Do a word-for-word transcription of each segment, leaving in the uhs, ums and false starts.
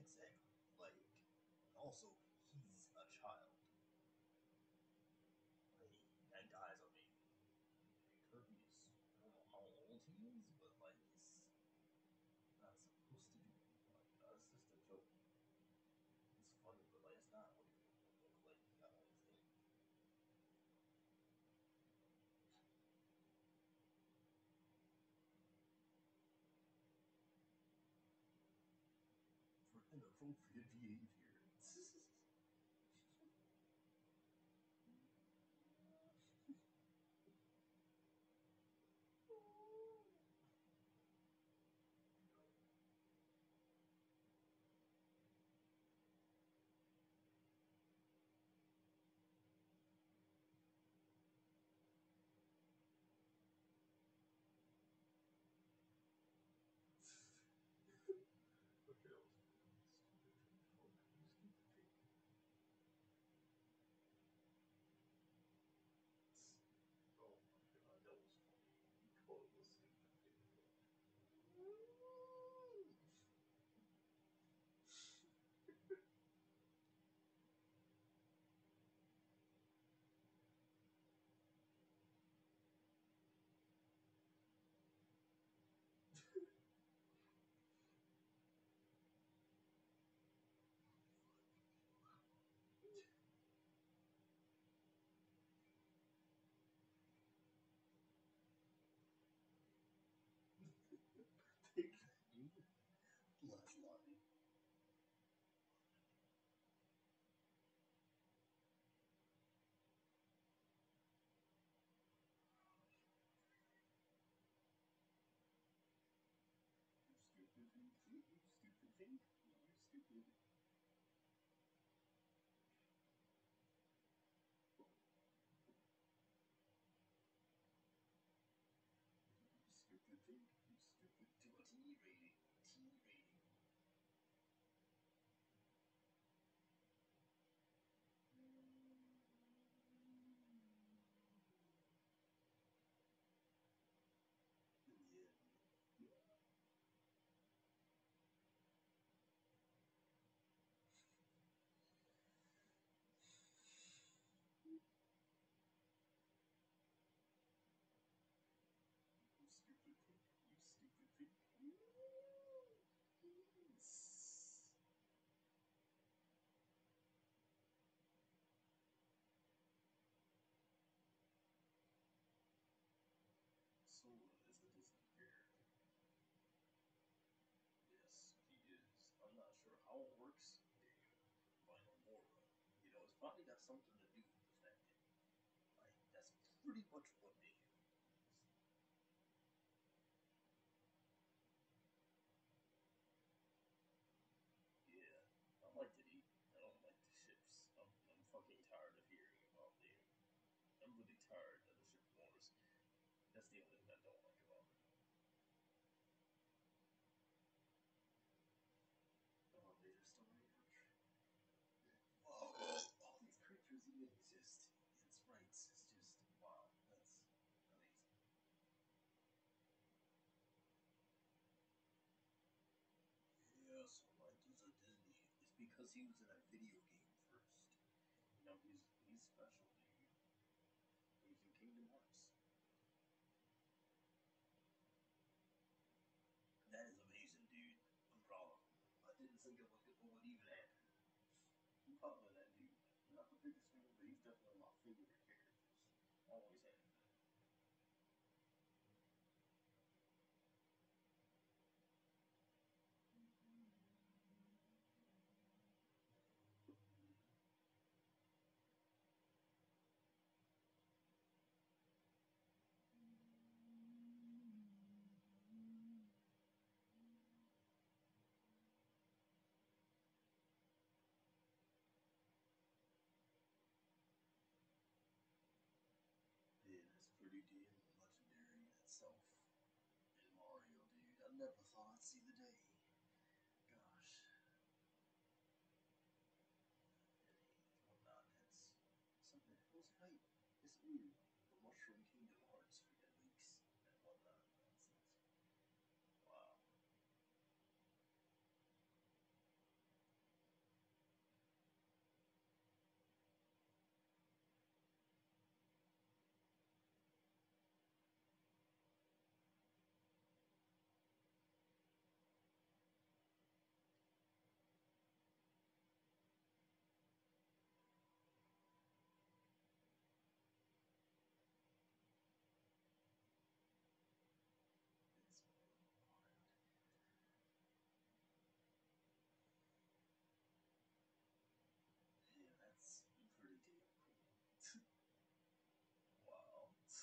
exactly. Like, also, he's a child. Like, that guy's amazing. Kirby's, I don't know how old he is, but like, he's not supposed to be. Like, that's just a joke. It's funny, but like, it's not what he look like. I don't think. For inappropriate behavior. Okay, that was oh my god, that was funny. He called it a stupid thing. Last line. You stupid thing. You stupid thing. You stupid. You stupid thing. You stupid. To a T rating. T rating. Yeah. You stupid thing. You stupid thing. Yes. Sora is a Disney character. Yes, he is. I'm not sure how it works in Final Mora. You know, it's probably got something to do with the fact that, like, that's pretty much what they do. Yeah, I like to eat. I don't like the ships. I'm, I'm fucking tired of hearing about them. I'm really tired of the ship wars. That's the only thing I don't like about it. Oh, they just don't work. Oh, all these creatures even exist in sprites. It's just wow. That's amazing. Yeah, so like he's a Disney. It's because he was in a video game first. You know, he's he's special, dude. He's in Kingdom Hearts. That is amazing, dude. I'm proud. I didn't think it would, it would even happen. I'm proud of that dude. Not the biggest fan, but he's definitely my favorite characters. Always has been. Yeah, that's pretty damn legendary in itself. And Mario, dude, I never thought I'd see the day. Gosh. And whatnot, that's something else, right? It's weird. The Mushroom Kingdom Hearts freaking leaks and whatnot nonsense. Wow.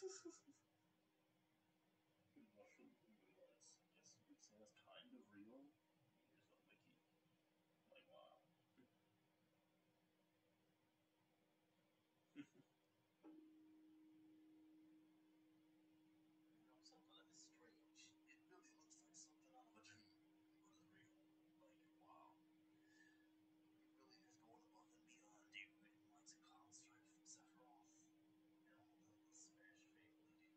Mushroom humanoids. Yes, you could say that's kind of real. Here's a wiki. Like, wow. You know, something that is strange. It really looks like something out of a dream, but it's real. Like, wow. He really is going above and beyond, dude. Like a Cloud Strike from Sephiroth. And all the, the Smash family, dude.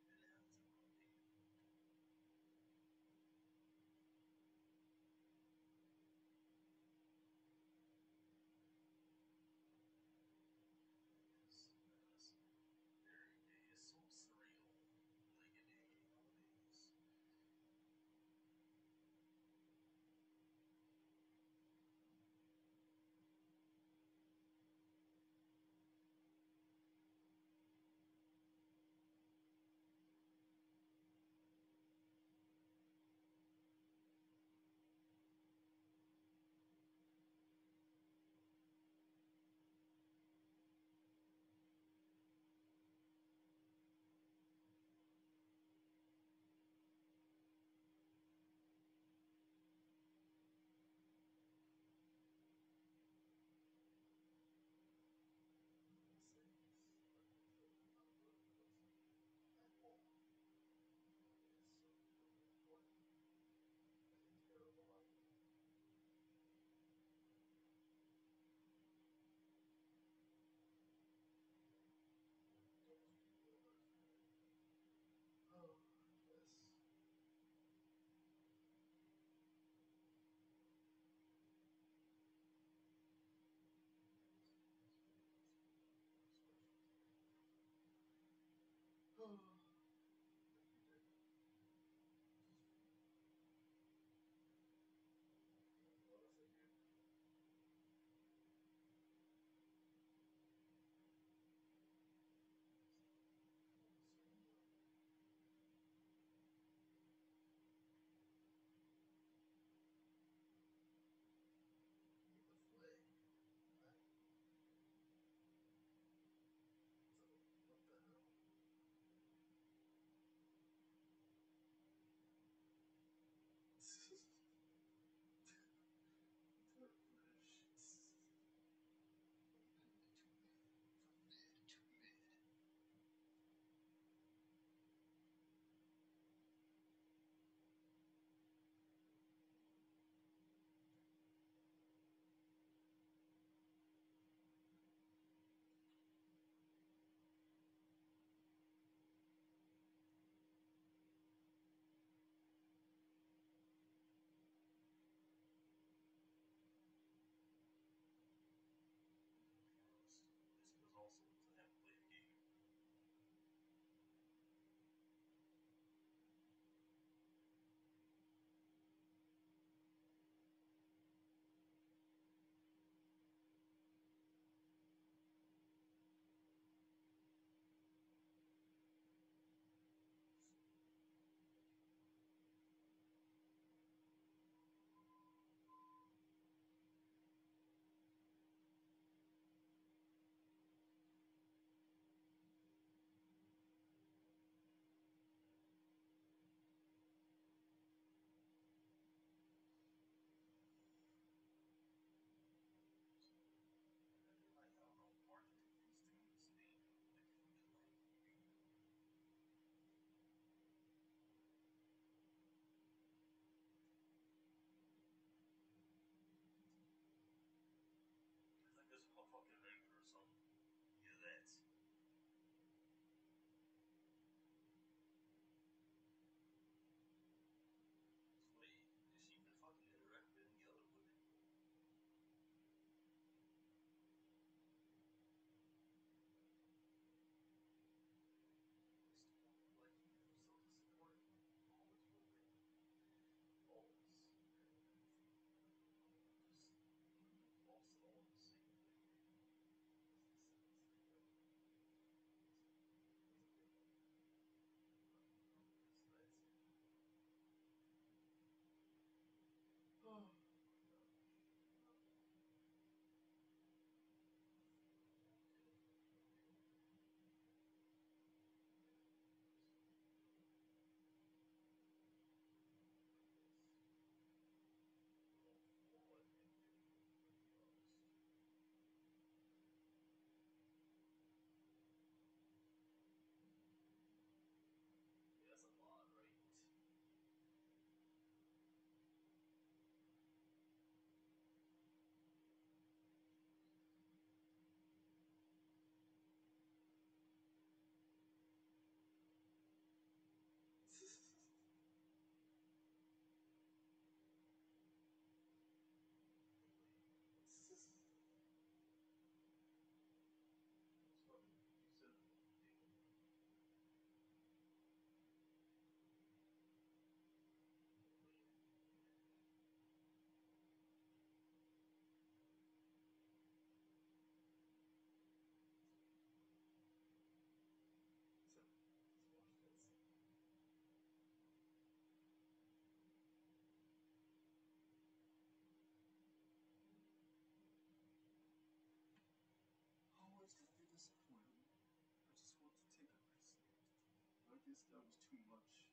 that was too much.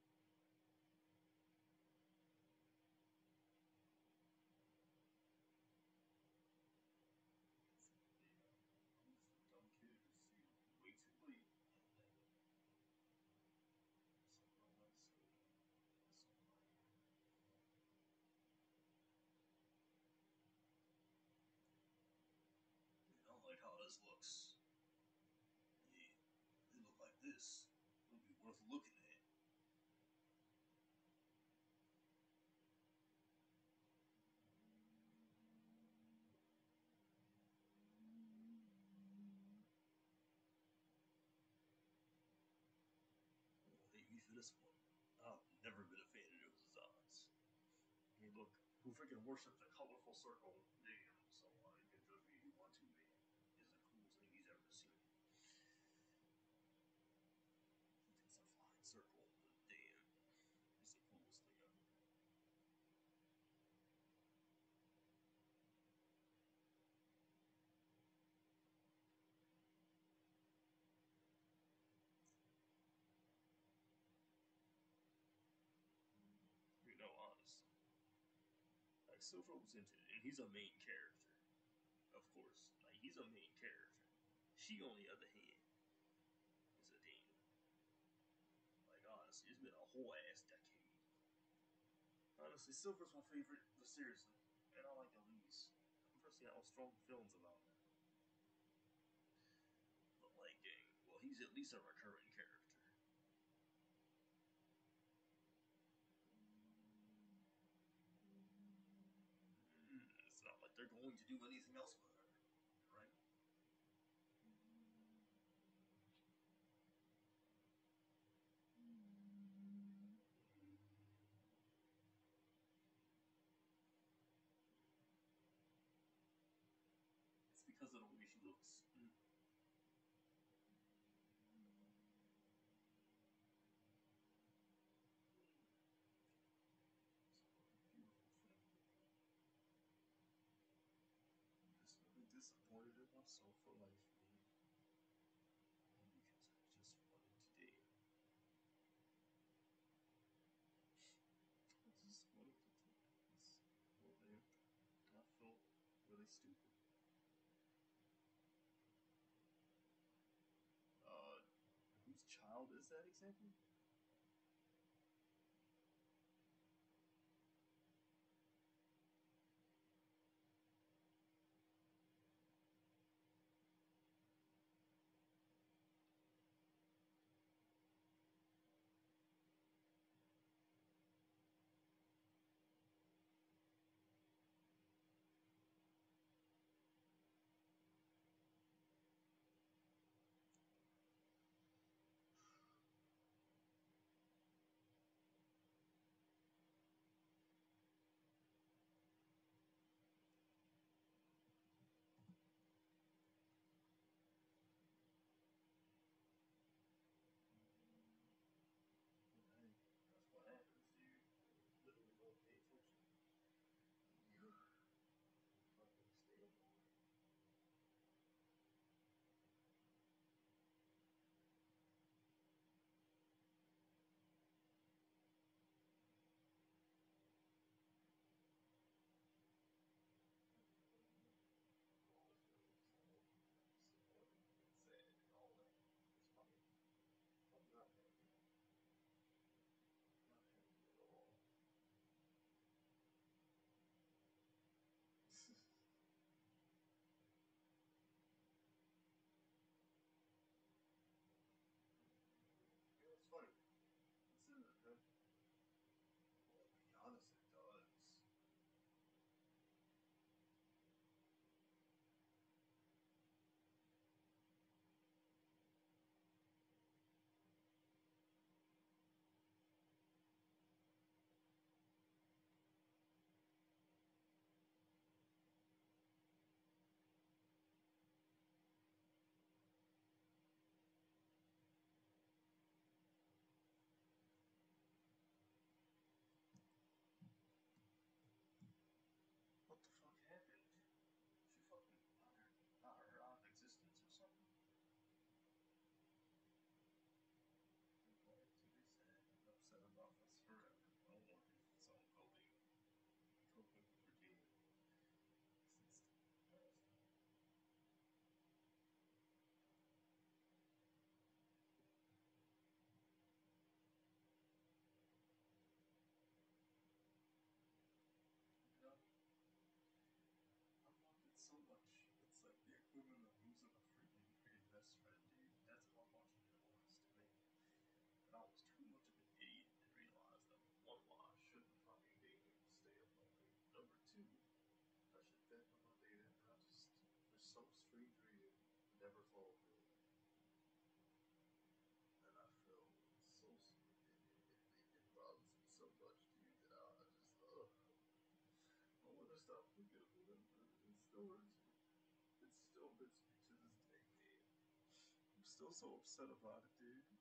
Yeah, I'm just a dumb kid who's you know, way too late. And then it's like, oh, let's go. Let's go. I don't like how this looks. Yeah, they look like this. It'll be worth looking at. Well, hate me for this one. I've never been a fan of those designs. Hey, look, who freaking worships a colorful circle? Damn, so uh, you can judge me if you want to, man. It's the coolest thing he's ever seen. He thinks a flying circle, but damn, it's the coolest thing ever. You know, honestly. Like, Silver was into it, and he's a main character. Of course, like, he's a main character. She, on the other hand, is a demon. Like, honestly, it's been a whole ass decade. Honestly, Silver's my favorite, but seriously, and I like Elise. I'm personally, I have strong feelings about her. But, like, dang, well, he's at least a recurring character. Mm, it's not like they're going to do anything else with her, right? It's because of the way she looks. Mm. It's a beautiful thing. I'm just really disappointed in myself for life, man. And because I just wanted today. I just wanted to take this. Well, man, I felt really stupid. Uh, whose child is that exactly? never fall through it. And I feel so it, it, it, it bothers me so much, dude, that I, I just uh, I want to stop looking at it. It still hurts me. It still hurts me to this day, man. I'm still so upset about it, dude.